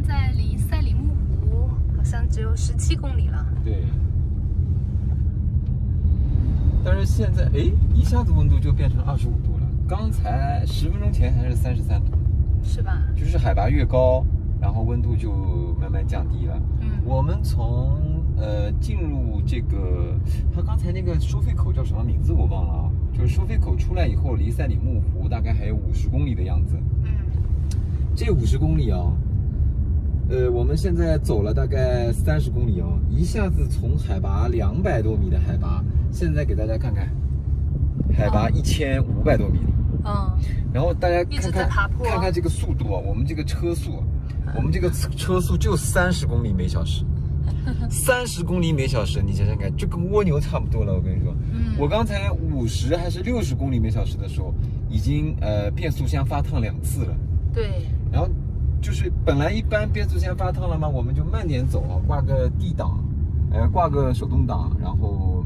在离赛里木湖好像只有17公里了。 对。但是现在，哎，一下子温度就变成25度了。刚才10分钟前还是33度， 是吧？ 就是海拔越高，然后温度就慢慢降低了。我们从进入这个，他刚才那个收费口叫什么名字我忘了啊。就是收费口出来以后，离赛里木湖大概还有50公里的样子。这50公里啊，我们现在走了大概30公里啊，一下子从海拔200多米的海拔，现在给大家看看，海拔1500多米了。然后大家看看这个速度啊，我们这个车速，就30公里每小时。30公里每小时，你想想看，就跟蜗牛差不多了。我跟你说，我刚才50还是60公里每小时的时候，已经变速箱发烫2次了。对。然后就是本来一般变速箱发烫了嘛，我们就慢点走啊，挂个 D 档，挂个手动挡，然后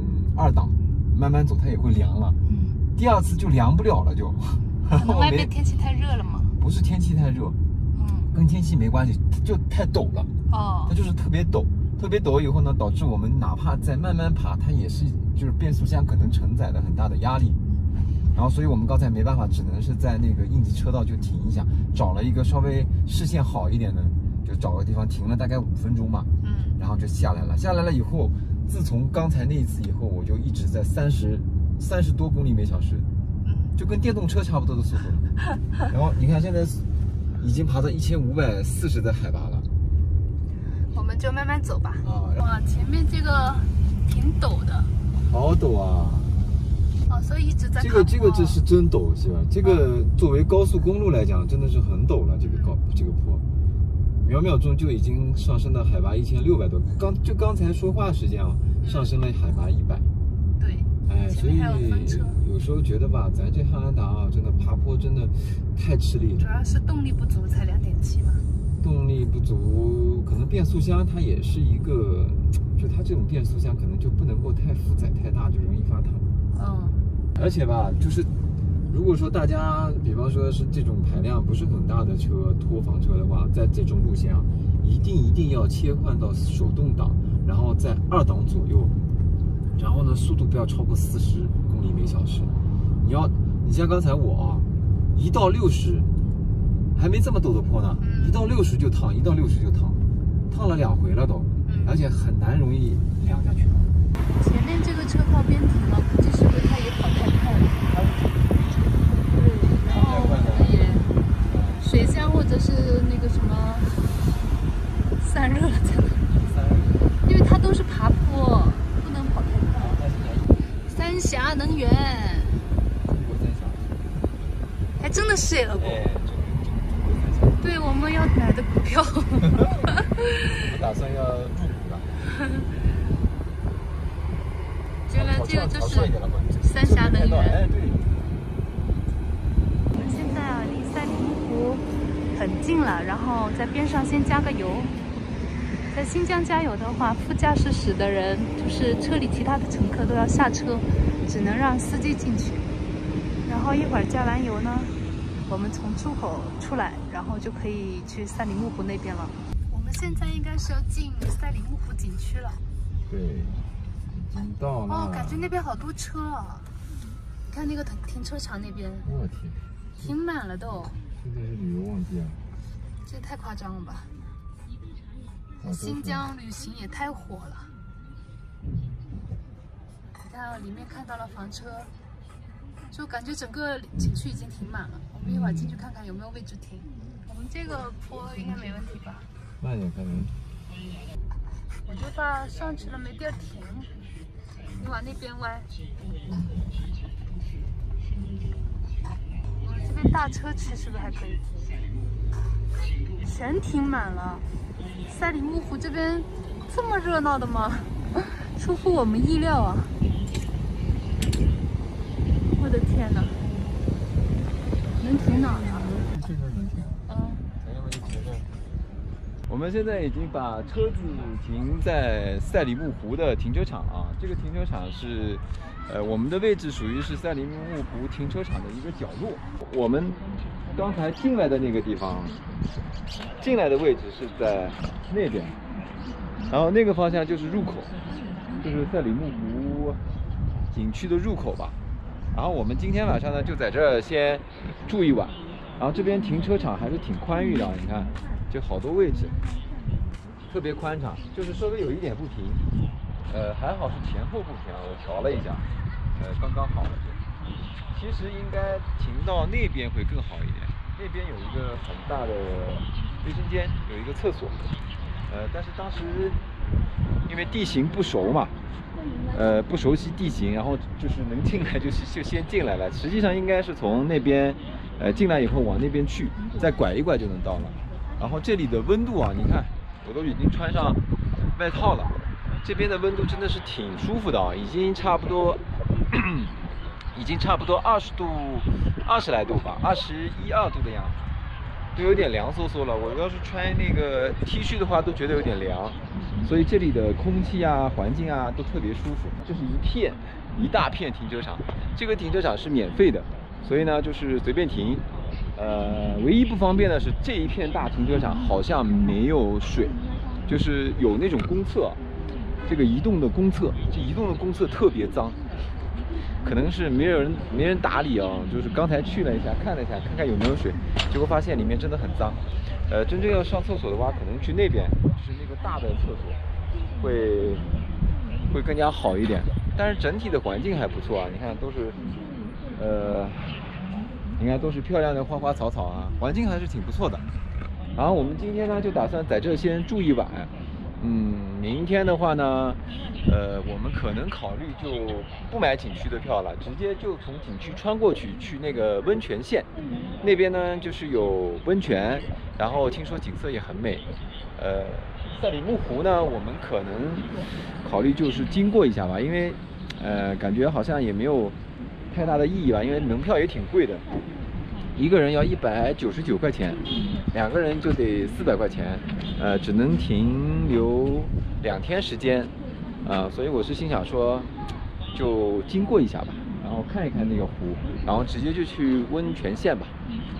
2档，慢慢走它也会凉了。第2次就凉不了了就。 可能外面天气太热了吗？ 不是天气太热，跟天气没关系，就太陡了。它就是特别陡以后呢，导致我们哪怕在慢慢爬，它也是就是变速箱可能承载了很大的压力。然后所以我们刚才没办法，只能是在那个应急车道就停一下，找了一个稍微视线好一点的，就找个地方停了大概5分钟吧。然后就下来了。下来了以后，自从刚才那一次以后，我就一直在30多公里每小时，就跟电动车差不多的速度了。然后你看现在已经爬到1540的海拔了。 我们就慢慢走吧。哇，前面这个挺陡的。 好陡啊！ 所以一直在。 这是真陡，是吧？这个作为高速公路来讲，真的是很陡了。这个坡，秒秒钟就已经上升到海拔1600多。刚才说话时间啊，上升了海拔100。对。所以有时候觉得吧，咱这汉兰达啊，真的爬坡真的太吃力了。 主要是动力不足，才2.7嘛。 动力不足，可能变速箱它也是一个，就它这种变速箱可能就不能够太负载太大，就容易发烫。而且吧，就是如果说大家，比方说是这种排量不是很大的车，拖房车的话，在这种路线啊，一定要切换到手动挡，然后在2档左右，然后呢，速度不要超过40公里每小时。你像刚才我啊，1到60。还没这么陡的坡呢，1到60就烫，1到60就烫，烫了2回了都，而且很难容易凉下去。 前面这个车靠边停了，估计是不是它也跑太快了？对，然后可能也水箱或者是那个什么散热了在那，因为它都是爬坡，不能跑太快。三峡能源，还真的是了不？对，我们要买的股票。 我打算要入股了。 原来这个就是三峡能源。我们现在啊，离赛里木湖很近了，然后在边上先加个油。在新疆加油的话，副驾驶室的人，就是车里其他的乘客都要下车，只能让司机进去。然后一会儿加完油呢，我们从出口出来，然后就可以去赛里木湖那边了。我们现在应该是要进赛里木湖景区了。 对，已经到了。 感觉那边好多车啊！你看那个停车场那边， 我天， 停满了都。 现在是旅游旺季啊！ 这也太夸张了吧！新疆旅行也太火了。你看里面看到了房车。就感觉整个景区已经停满了，我们一会儿进去看看有没有位置停。我们这个坡应该没问题吧？ 慢点开门。 我就怕上去了没地儿停，你往那边歪。我们这边大车区是不是还可以？全停满了。赛里木湖这边这么热闹的吗？出乎我们意料啊！我的天哪，能停哪呢？ 这边能停。咱要不就停这儿。我们现在已经把车子停在赛里木湖的停车场啊。这个停车场是，我们的位置属于是赛里木湖停车场的一个角落。我们刚才进来的那个地方， 进来的位置是在那边，然后那个方向就是入口，就是赛里木湖景区的入口吧。然后我们今天晚上呢就在这儿先住一晚，然后这边停车场还是挺宽裕的，你看，就好多位置，特别宽敞，就是稍微有一点不平，还好是前后不平，我调了一下，刚刚好了。其实应该停到那边会更好一点，那边有一个很大的卫生间，有一个厕所，但是当时因为地形不熟嘛，不熟悉地形，然后就是能进来就先进来了。实际上应该是从那边，进来以后往那边去，再拐一拐就能到了。然后这里的温度啊，你看我都已经穿上外套了，这边的温度真的是挺舒服的啊，已经差不多20度，20来度吧，21、22度的样子，都有点凉飕飕了。我要是穿那个 T 恤的话，都觉得有点凉。所以这里的空气啊、环境啊都特别舒服。这是一大片停车场，这个停车场是免费的，所以呢就是随便停。唯一不方便的是这一片大停车场好像没有水，就是有那种公厕，这个移动的公厕，这移动的公厕特别脏。可能是没人打理啊，就是刚才去了一下，看了一下，看看有没有水，结果发现里面真的很脏。真正要上厕所的话，可能去那边，就是那个大的厕所，会更加好一点。但是整体的环境还不错啊，你看都是，应该都是漂亮的花花草草啊，环境还是挺不错的。然后我们今天呢就打算在这先住一晚，明天的话呢，我们可能考虑就不买景区的票了，直接就从景区穿过去，去那个温泉县，那边呢就是有温泉，然后听说景色也很美。赛里木湖呢，我们可能考虑就是经过一下吧，因为感觉好像也没有太大的意义吧，因为门票也挺贵的。一个人要199块钱，2个人就得400块钱，只能停留2天时间，所以我是心想说，就经过一下吧，然后看一看那个湖，然后直接就去温泉县吧。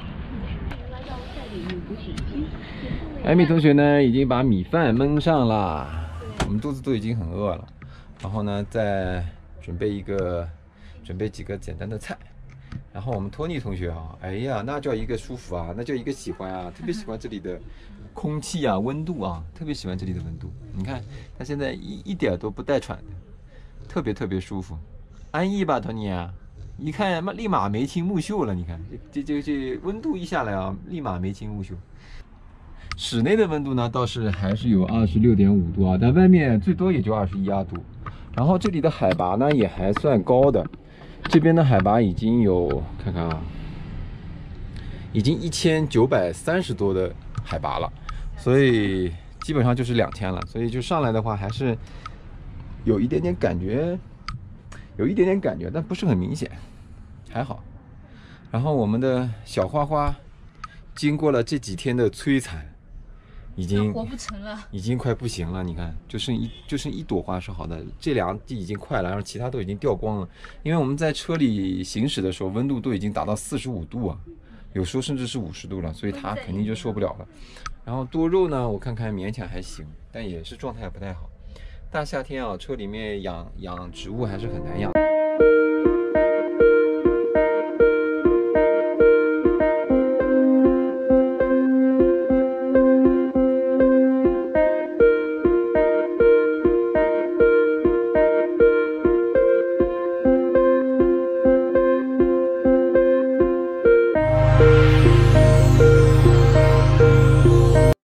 艾米同学呢，已经把米饭焖上了，我们肚子都已经很饿了，然后呢，再准备几个简单的菜。然后我们托尼同学啊，哎呀，那叫一个舒服啊，那叫一个喜欢啊，特别喜欢这里的空气啊，温度啊，特别喜欢这里的温度。你看他现在一点都不带喘的，特别舒服，安逸吧，托尼啊？一看立马眉清目秀了，你看这温度一下来啊，立马眉清目秀。室内的温度呢，倒是还是有26.5度啊，但外面最多也就21、22度。然后这里的海拔呢也还算高的。这边的海拔已经有，看看啊，已经1930多的海拔了，所以基本上就是2天了，所以就上来的话还是有一点点感觉，但不是很明显，还好。然后我们的小花花经过了这几天的摧残，已经活不成了， 已经快不行了。你看，就剩一朵花是好的，这2地已经快了，然后其他都已经掉光了。因为我们在车里行驶的时候，温度都已经达到45度啊，有时候甚至是50度了，所以它肯定就受不了了。然后多肉呢，我看看勉强还行，但也是状态不太好。大夏天啊，车里面养植物还是很难养。